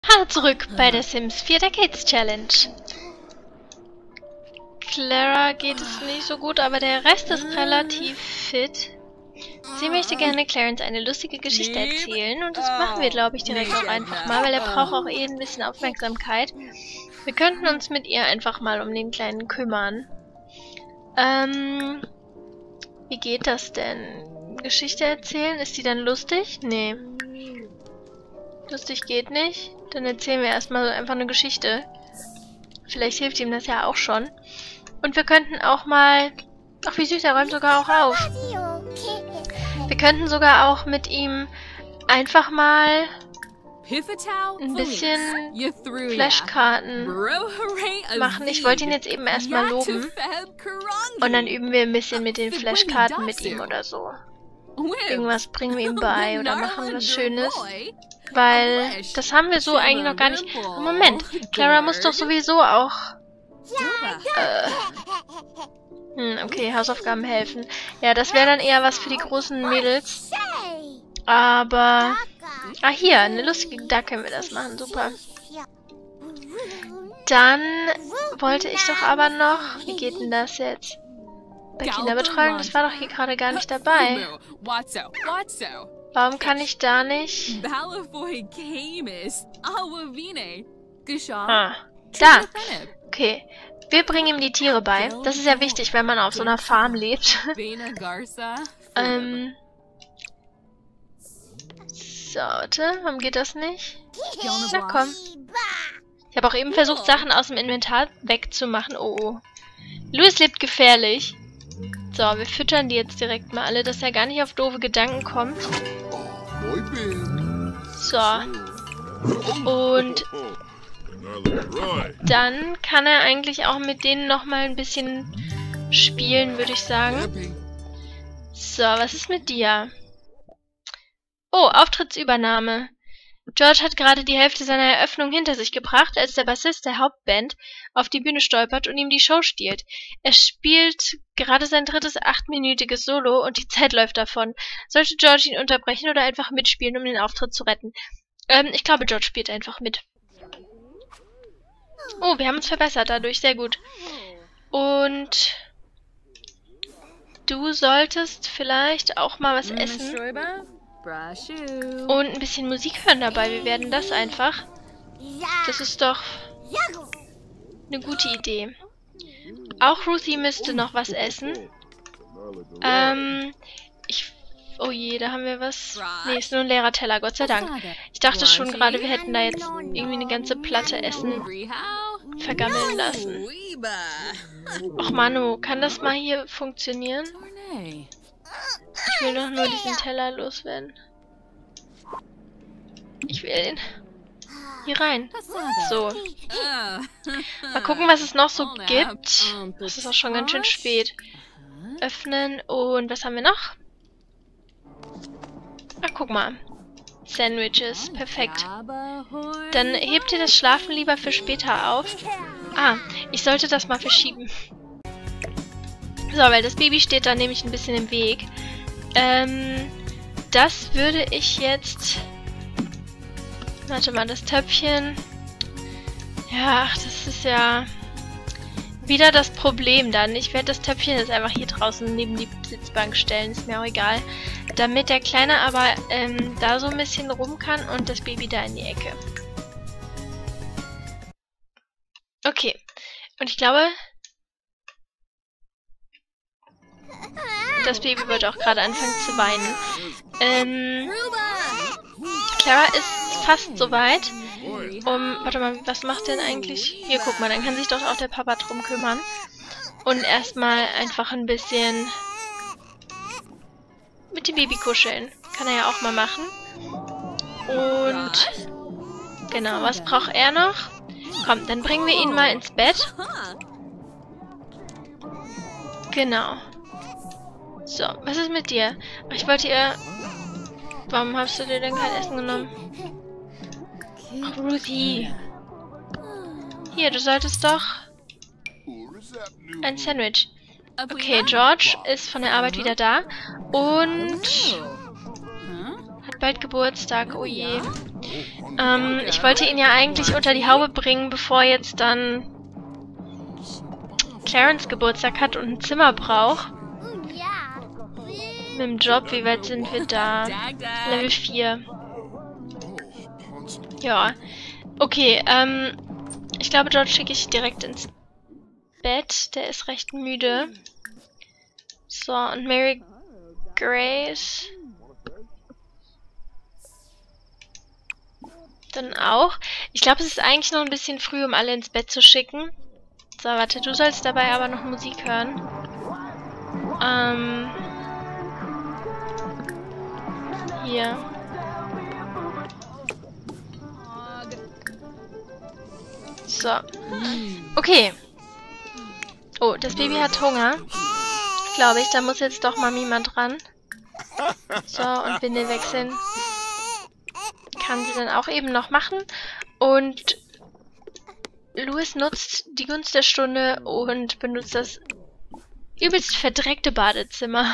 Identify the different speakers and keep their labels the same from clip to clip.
Speaker 1: Hallo zurück bei der Sims 4 Decades Challenge. Clara geht es nicht so gut, aber der Rest ist relativ fit. Sie möchte gerne Clarence eine lustige Geschichte erzählen und das machen wir, glaube ich, direkt auch einfach mal, weil er braucht auch eh ein bisschen Aufmerksamkeit. Wir könnten uns mit ihr einfach mal um den Kleinen kümmern. Wie geht das denn? Geschichte erzählen? Ist die dann lustig? Nee. Lustig geht nicht. Dann erzählen wir erstmal einfach eine Geschichte. Vielleicht hilft ihm das ja auch schon. Und wir könnten auch mal... Ach, wie süß, er räumt sogar auch auf. Wir könnten sogar auch mit ihm einfach mal ein bisschen Flashkarten machen. Ich wollte ihn jetzt eben erstmal loben. Und dann üben wir ein bisschen mit den Flashkarten mit ihm oder so. Irgendwas bringen wir ihm bei oder machen was Schönes. Weil das haben wir so eigentlich noch gar nicht. Oh, Moment, Clara muss doch sowieso auch... okay, Hausaufgaben helfen. Ja, das wäre dann eher was für die großen Mädels. Aber... Ah, hier, eine lustige... Da können wir das machen, super. Dann wollte ich doch aber noch... Wie geht denn das jetzt? Bei Kinderbetreuung, das war doch hier gerade gar nicht dabei. Warum kann ich da nicht... Ah, da. Okay. Wir bringen ihm die Tiere bei. Das ist ja wichtig, wenn man auf so einer Farm lebt. So, warte. Warum geht das nicht? Na komm. Ich habe auch eben versucht, Sachen aus dem Inventar wegzumachen. Oh, oh. Louis lebt gefährlich. So, wir füttern die jetzt direkt mal alle, dass er gar nicht auf doofe Gedanken kommt. So. Und dann kann er eigentlich auch mit denen nochmal ein bisschen spielen, würde ich sagen. So, was ist mit dir? Oh, Auftrittsübernahme. George hat gerade die Hälfte seiner Eröffnung hinter sich gebracht, als der Bassist der Hauptband auf die Bühne stolpert und ihm die Show stiehlt. Er spielt gerade sein drittes 8-minütiges Solo und die Zeit läuft davon. Sollte George ihn unterbrechen oder einfach mitspielen, um den Auftritt zu retten? Ich glaube, George spielt einfach mit. Oh, wir haben uns verbessert dadurch, sehr gut. Und du solltest vielleicht auch mal was essen. Und ein bisschen Musik hören dabei. Wir werden das einfach. Das ist doch eine gute Idee. Auch Ruthie müsste noch was essen. Oh je, da haben wir was. Nee, ist nur ein leerer Teller, Gott sei Dank. Ich dachte schon gerade, wir hätten da jetzt irgendwie eine ganze Platte Essen vergammeln lassen. Och Manu, kann das mal hier funktionieren? Ich will doch nur diesen Teller loswerden. Ich will den hier rein. So. Mal gucken, was es noch so gibt. Es ist auch schon ganz schön spät. Öffnen und was haben wir noch? Ach, guck mal. Sandwiches. Perfekt. Dann hebt ihr das Schlafen lieber für später auf. Ah, ich sollte das mal verschieben. So, weil das Baby steht da nämlich ein bisschen im Weg. Das würde ich jetzt... Warte mal, das Töpfchen... Ja, ach, das ist ja... wieder das Problem dann. Ich werde das Töpfchen jetzt einfach hier draußen neben die Sitzbank stellen. Ist mir auch egal. Damit der Kleine aber da so ein bisschen rum kann und das Baby da in die Ecke. Okay. Und ich glaube... Das Baby wird auch gerade anfangen zu weinen. Clara ist fast soweit. Warte mal, was macht denn eigentlich... Hier, guck mal, dann kann sich doch auch der Papa drum kümmern. Und erstmal einfach ein bisschen mit dem Baby kuscheln. Kann er ja auch mal machen. Und genau, was braucht er noch? Komm, dann bringen wir ihn mal ins Bett. Genau. So, was ist mit dir? Ach, ich wollte ihr... Warum hast du dir denn kein Essen genommen? Ach, Ruthie. Hier, du solltest doch... ein Sandwich. Okay, George ist von der Arbeit wieder da. Und... hat bald Geburtstag, oh je. Ich wollte ihn ja eigentlich unter die Haube bringen, bevor jetzt dann Clarence Geburtstag hat und ein Zimmer braucht. Mit dem Job, wie weit sind wir da? Level 4. Ja. Okay, ich glaube, dort schicke ich direkt ins Bett. Der ist recht müde. So, und Mary Grace dann auch. Ich glaube, es ist eigentlich noch ein bisschen früh, um alle ins Bett zu schicken. So, warte, du sollst dabei aber noch Musik hören. Hier. So. Okay. Oh, das Baby hat Hunger. Glaube ich, da muss jetzt doch Mami mal dran. So, und Windel wechseln. Kann sie dann auch eben noch machen. Und Louis nutzt die Gunst der Stunde und benutzt das übelst verdreckte Badezimmer.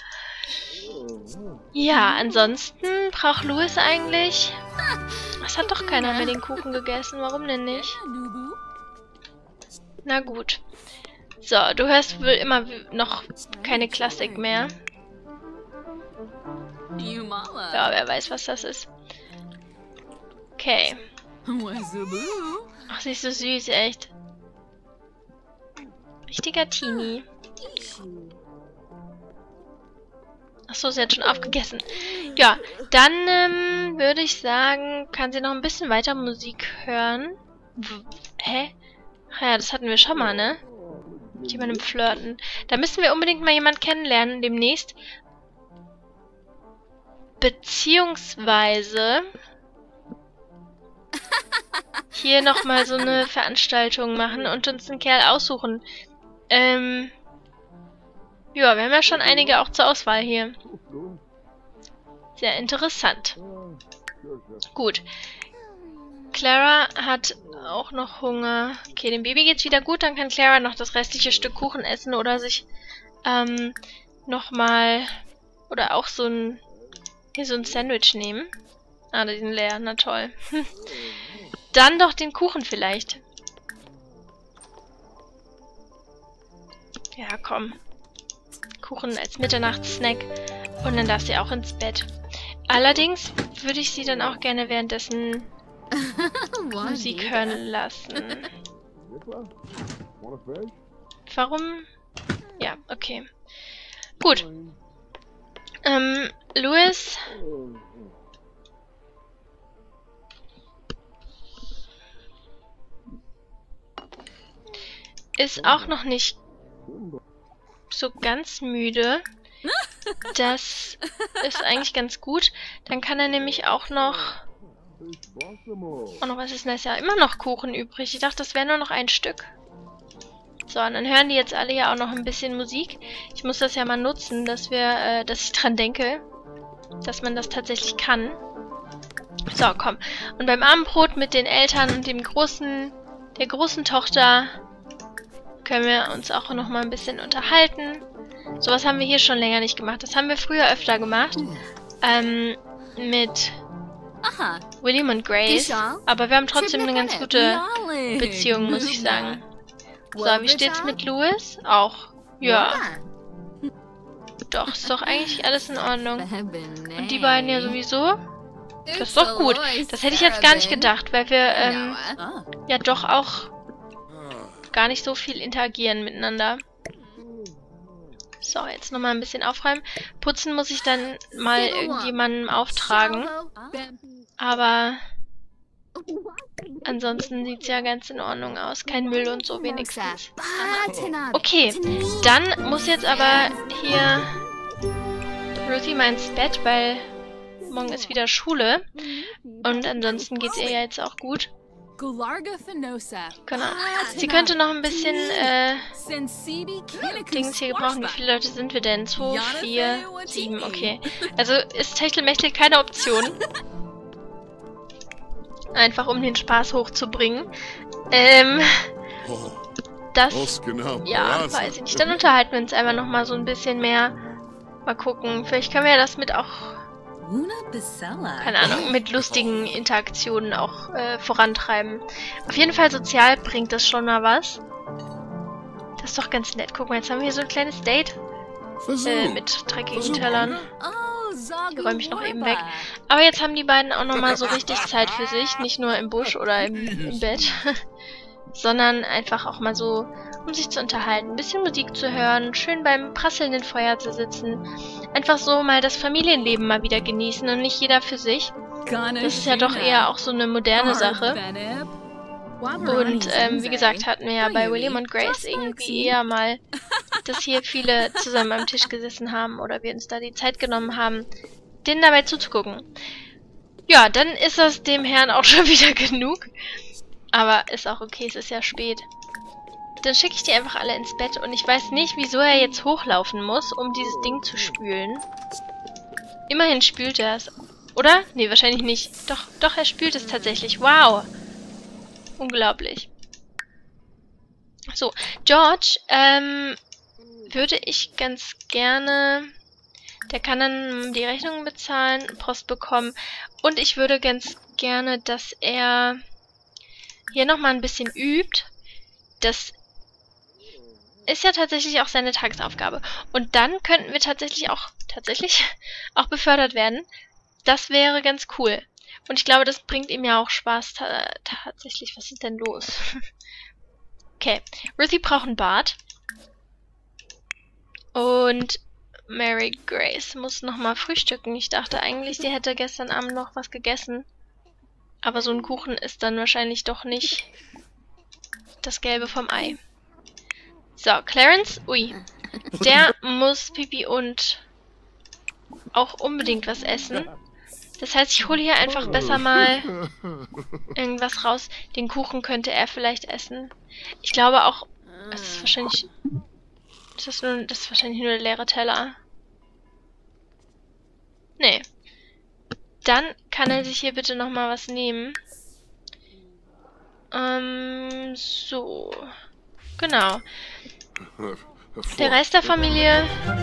Speaker 1: Ja, ansonsten braucht Louis eigentlich... Es hat doch keiner mehr den Kuchen gegessen. Warum denn nicht? Na gut. So, du hörst wohl immer noch keine Klassik mehr. Ja, wer weiß, was das ist. Okay. Ach, sie ist so süß, echt. Richtiger Teenie. Achso, sie hat schon aufgegessen. Ja, dann würde ich sagen, kann sie noch ein bisschen weiter Musik hören. Hä? Ach ja, das hatten wir schon mal, ne? Mit jemandem flirten. Da müssen wir unbedingt mal jemanden kennenlernen demnächst. Beziehungsweise hier nochmal so eine Veranstaltung machen und uns einen Kerl aussuchen. Ja, wir haben ja schon einige auch zur Auswahl hier. Sehr interessant. Gut. Clara hat auch noch Hunger. Okay, dem Baby geht's wieder gut. Dann kann Clara noch das restliche Stück Kuchen essen oder sich nochmal oder auch so ein Sandwich nehmen. Ah, die sind leer. Na toll. Dann doch den Kuchen vielleicht. Ja, komm. Kuchen als Mitternachtssnack. Und dann darf sie auch ins Bett. Allerdings würde ich sie dann auch gerne währenddessen Musik hören lassen. Warum? Ja, okay. Gut. Louis. Ist auch noch nicht so ganz müde. Das ist eigentlich ganz gut. Dann kann er nämlich auch noch... Oh, noch was ist denn das? Ja, immer noch Kuchen übrig. Ich dachte, das wäre nur noch ein Stück. So, und dann hören die jetzt alle ja auch noch ein bisschen Musik. Ich muss das ja mal nutzen, dass ich dran denke, dass man das tatsächlich kann. So, komm. Und beim Abendbrot mit den Eltern und der großen Tochter können wir uns auch noch mal ein bisschen unterhalten. Sowas haben wir hier schon länger nicht gemacht. Das haben wir früher öfter gemacht. Mit William und Grace. Aber wir haben trotzdem eine ganz gute Beziehung, muss ich sagen. So, wie steht's mit Louis? Auch. Ja. Doch, ist doch eigentlich alles in Ordnung. Und die beiden ja sowieso. Das ist doch gut. Das hätte ich jetzt gar nicht gedacht, weil wir ja doch auch gar nicht so viel interagieren miteinander. So, jetzt nochmal ein bisschen aufräumen. Putzen muss ich dann mal irgendjemandem auftragen. Aber ansonsten sieht es ja ganz in Ordnung aus. Kein Müll und so wenigstens. Okay, dann muss jetzt aber hier Ruthie mal ins Bett, weil morgen ist wieder Schule. Und ansonsten geht es ihr ja jetzt auch gut. Genau. Sie könnte noch ein bisschen Dings hier gebrauchen. Wie viele Leute sind wir denn? 2, 4, 7, okay. Also ist Techtelmechtel keine Option. Einfach um den Spaß hochzubringen. Das, ja, weiß ich nicht. Dann unterhalten wir uns einfach nochmal so ein bisschen mehr. Mal gucken. Vielleicht können wir ja das mit auch keine Ahnung, mit lustigen Interaktionen auch vorantreiben. Auf jeden Fall sozial bringt das schon mal was. Das ist doch ganz nett. Guck mal, jetzt haben wir hier so ein kleines Date mit dreckigen Tellern. Die räume ich noch eben weg. Aber jetzt haben die beiden auch nochmal so richtig Zeit für sich. Nicht nur im Busch oder im Bett. Sondern einfach auch mal so, um sich zu unterhalten. Ein bisschen Musik zu hören. Schön beim prasselnden Feuer zu sitzen. Einfach so mal das Familienleben mal wieder genießen. Und nicht jeder für sich. Das ist ja doch eher auch so eine moderne Sache. Und wie gesagt, hatten wir ja bei William und Grace irgendwie eher mal, dass hier viele zusammen am Tisch gesessen haben oder wir uns da die Zeit genommen haben, denen dabei zuzugucken. Ja, dann ist das dem Herrn auch schon wieder genug. Aber ist auch okay, es ist ja spät. Dann schicke ich die einfach alle ins Bett und ich weiß nicht, wieso er jetzt hochlaufen muss, um dieses Ding zu spülen. Immerhin spült er es. Oder? Nee, wahrscheinlich nicht. Doch, er spült es tatsächlich. Wow! Unglaublich. So, George, würde ich ganz gerne... Der kann dann die Rechnungen bezahlen, Post bekommen. Und ich würde ganz gerne, dass er hier nochmal ein bisschen übt. Das ist ja tatsächlich auch seine Tagesaufgabe. Und dann könnten wir tatsächlich auch befördert werden. Das wäre ganz cool. Und ich glaube, das bringt ihm ja auch Spaß tatsächlich. Was ist denn los? Okay. Ruthie braucht ein Bad. Und Mary Grace muss nochmal frühstücken. Ich dachte eigentlich, sie hätte gestern Abend noch was gegessen. Aber so ein Kuchen ist dann wahrscheinlich doch nicht das Gelbe vom Ei. So, Clarence, ui. Der muss Pipi und auch unbedingt was essen. Das heißt, ich hole hier einfach besser mal irgendwas raus. Den Kuchen könnte er vielleicht essen. Ich glaube auch, es ist wahrscheinlich... Das ist wahrscheinlich nur der leere Teller. Nee. Dann kann er sich hier bitte nochmal was nehmen. So. Genau. Der Rest der Familie...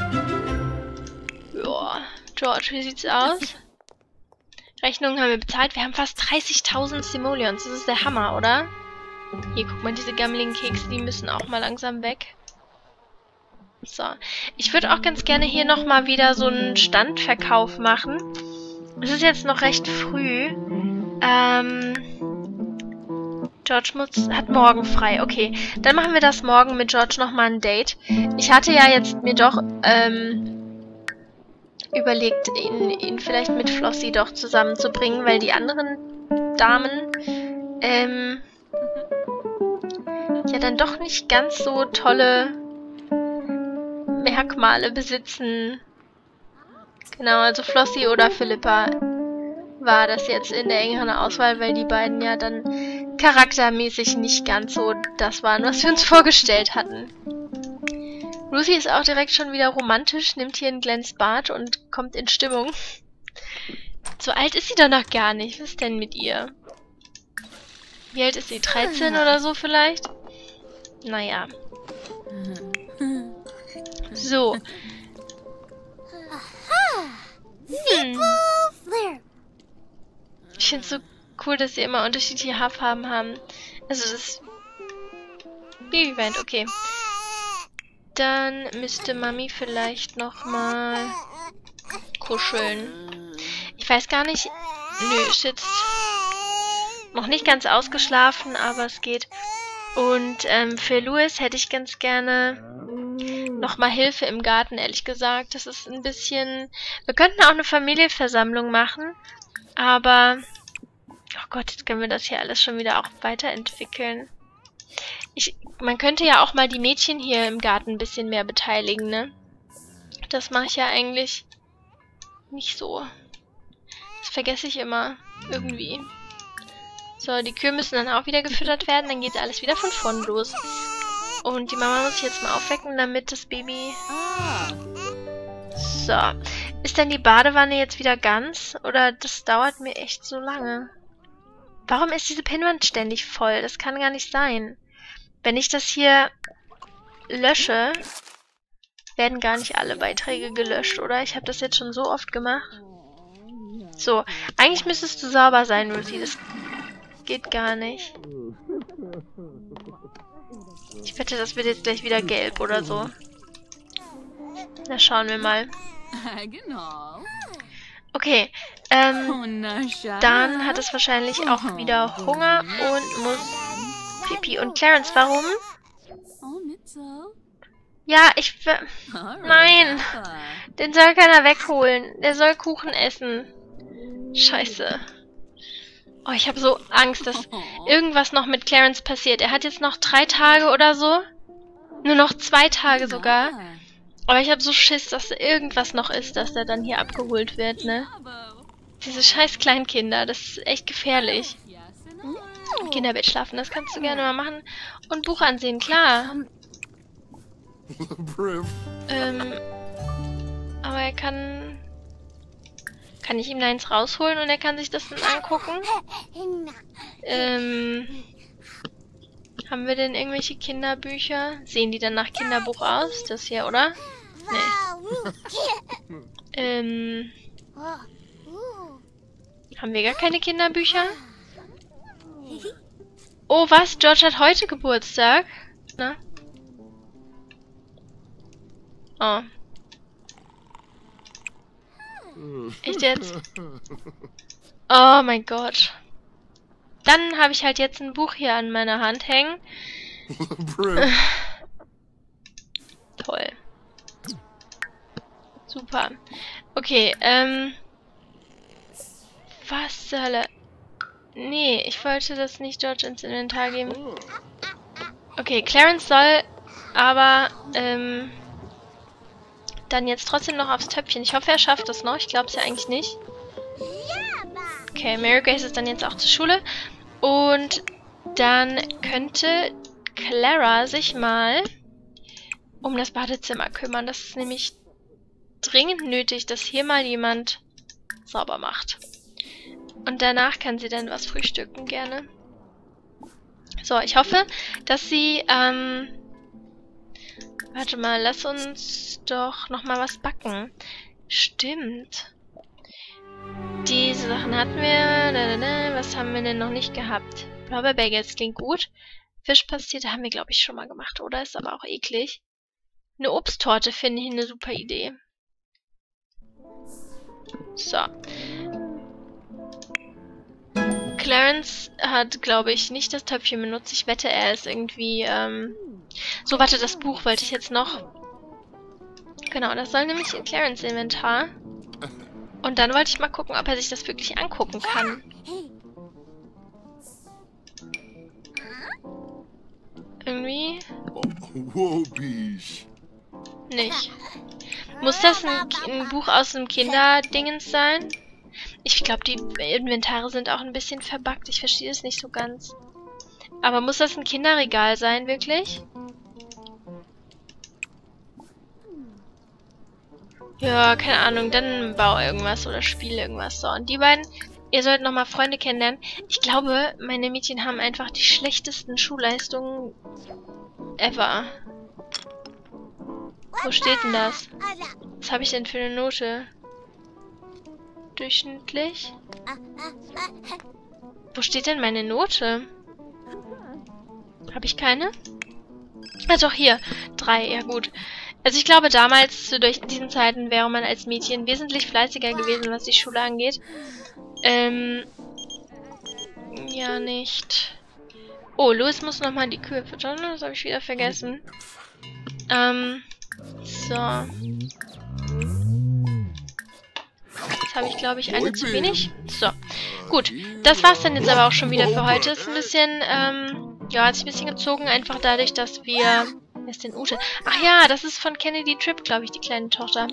Speaker 1: Joa. George, wie sieht's aus? Rechnungen haben wir bezahlt. Wir haben fast 30.000 Simoleons. Das ist der Hammer, oder? Hier, guck mal, diese gammeligen Kekse, die müssen auch mal langsam weg. So. Ich würde auch ganz gerne hier nochmal wieder so einen Standverkauf machen. Es ist jetzt noch recht früh. George hat morgen frei. Okay, dann machen wir das morgen mit George nochmal ein Date. Ich hatte ja jetzt mir doch überlegt, ihn vielleicht mit Flossie doch zusammenzubringen, weil die anderen Damen ja dann doch nicht ganz so tolle Merkmale besitzen. Genau, also Flossie oder Philippa war das jetzt in der engeren Auswahl, weil die beiden ja dann charaktermäßig nicht ganz so das waren, was wir uns vorgestellt hatten. Ruthie ist auch direkt schon wieder romantisch, nimmt hier ein Glens Bad und kommt in Stimmung. So alt ist sie doch noch gar nicht. Was ist denn mit ihr? Wie alt ist sie? 13 oder so vielleicht? Naja. So. Ich finde es so cool, dass sie immer unterschiedliche Haarfarben haben. Also das Babyband, okay. Dann müsste Mami vielleicht nochmal kuscheln. Ich weiß gar nicht. Nö, ist jetzt noch nicht ganz ausgeschlafen, aber es geht. Und für Louis hätte ich ganz gerne nochmal Hilfe im Garten, ehrlich gesagt. Das ist ein bisschen... Wir könnten auch eine Familienversammlung machen, aber... Oh Gott, jetzt können wir das hier alles schon wieder auch weiterentwickeln. Man könnte ja auch mal die Mädchen hier im Garten ein bisschen mehr beteiligen, ne? Das mache ich ja eigentlich nicht so. Das vergesse ich immer irgendwie. So, die Kühe müssen dann auch wieder gefüttert werden, dann geht alles wieder von vorn los. Und die Mama muss ich jetzt mal aufwecken, damit das Baby... So. Ist denn die Badewanne jetzt wieder ganz? Oder das dauert mir echt so lange? Warum ist diese Pinnwand ständig voll? Das kann gar nicht sein. Wenn ich das hier lösche, werden gar nicht alle Beiträge gelöscht, oder? Ich habe das jetzt schon so oft gemacht. So, eigentlich müsstest du sauber sein, Ruthie. Das geht gar nicht. Ich wette, das wird jetzt gleich wieder gelb oder so. Na, schauen wir mal. Okay, dann hat es wahrscheinlich auch wieder Hunger und muss Pipi. Und Clarence, warum? Ja, nein! Den soll keiner wegholen. Der soll Kuchen essen. Scheiße. Oh, ich habe so Angst, dass irgendwas noch mit Clarence passiert. Er hat jetzt noch 3 Tage oder so. Nur noch 2 Tage sogar. Aber ich habe so Schiss, dass irgendwas noch ist, dass er dann hier abgeholt wird, ne? Diese scheiß Kleinkinder, das ist echt gefährlich. Im Kinderbett schlafen, das kannst du gerne mal machen. Und Buch ansehen, klar. Aber er kann... Kann ich ihm da eins rausholen und er kann sich das dann angucken? Haben wir denn irgendwelche Kinderbücher? Sehen die dann nach Kinderbuch aus? Das hier, oder? Nee. Haben wir gar keine Kinderbücher? Oh, was? George hat heute Geburtstag? Na? Oh. Echt jetzt? Oh mein Gott. Dann habe ich halt jetzt ein Buch hier an meiner Hand hängen. Toll. Super. Okay, was zur Hölle? Nee, ich wollte das nicht George ins Inventar geben. Okay, Clarence soll aber, dann jetzt trotzdem noch aufs Töpfchen. Ich hoffe, er schafft das noch. Ich glaube es ja eigentlich nicht. Okay, Mary Grace ist dann jetzt auch zur Schule. Und dann könnte Clara sich mal um das Badezimmer kümmern. Das ist nämlich dringend nötig, dass hier mal jemand sauber macht. Und danach kann sie dann was frühstücken, gerne. So, ich hoffe, dass sie, warte mal, lass uns doch nochmal was backen. Stimmt. Diese Sachen hatten wir. Was haben wir denn noch nicht gehabt? Blaubeerbagels klingt gut. Fischpastete haben wir, glaube ich, schon mal gemacht, oder? Ist aber auch eklig. Eine Obsttorte finde ich eine super Idee. So. Clarence hat, glaube ich, nicht das Töpfchen benutzt. Ich wette, er ist irgendwie, So, warte, das Buch wollte ich jetzt noch. Genau, das soll nämlich in Clarence Inventar. Und dann wollte ich mal gucken, ob er sich das wirklich angucken kann. Irgendwie... nicht. Muss das ein Buch aus einem Kinderdingens sein? Ich glaube, die Inventare sind auch ein bisschen verbuggt. Ich verstehe es nicht so ganz. Aber muss das ein Kinderregal sein, wirklich? Ja, keine Ahnung. Dann bau irgendwas oder spiele irgendwas. So, und die beiden, ihr sollt nochmal Freunde kennenlernen. Ich glaube, meine Mädchen haben einfach die schlechtesten Schulleistungen ever. Wo steht denn das? Was habe ich denn für eine Note? Durchschnittlich? Wo steht denn meine Note? Habe ich keine? Ah doch, hier. 3, ja gut. Also ich glaube, damals, zu diesen Zeiten, wäre man als Mädchen wesentlich fleißiger gewesen, was die Schule angeht. Ja, nicht. Oh, Louis muss nochmal die Kühe füttern. Das habe ich wieder vergessen. So. Jetzt habe ich, glaube ich, eine zu wenig. So. Gut. Das war's dann jetzt aber auch schon wieder für heute. Ist ein bisschen, ja, hat sich ein bisschen gezogen. Einfach dadurch, dass wir... Wer ist denn Ute? Ach ja, das ist von Kennedy Tripp, glaube ich, die kleine Tochter.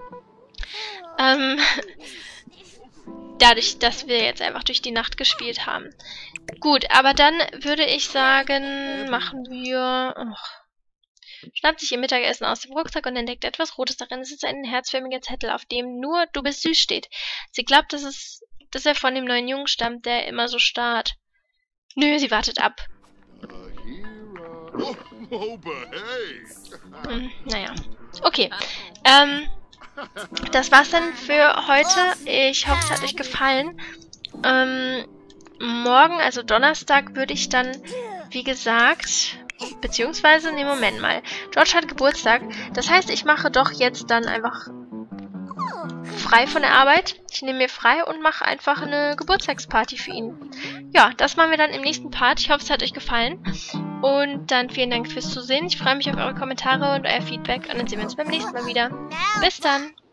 Speaker 1: Dadurch, dass wir jetzt einfach durch die Nacht gespielt haben. Gut, aber dann würde ich sagen, machen wir... Schnappt sich ihr Mittagessen aus dem Rucksack und entdeckt etwas Rotes darin. Es ist ein herzförmiger Zettel, auf dem nur "Du bist süß" steht. Sie glaubt, dass er von dem neuen Jungen stammt, der immer so starrt. Nö, sie wartet ab. Naja. Okay. das war's dann für heute. Ich hoffe, es hat euch gefallen. Morgen, also Donnerstag, würde ich dann, wie gesagt, beziehungsweise, ne, Moment mal. George hat Geburtstag. Das heißt, ich mache doch jetzt dann einfach frei von der Arbeit. Ich nehme mir frei und mache einfach eine Geburtstagsparty für ihn. Ja, das machen wir dann im nächsten Part. Ich hoffe, es hat euch gefallen. Und dann vielen Dank fürs Zusehen. Ich freue mich auf eure Kommentare und euer Feedback. Und dann sehen wir uns beim nächsten Mal wieder. Bis dann!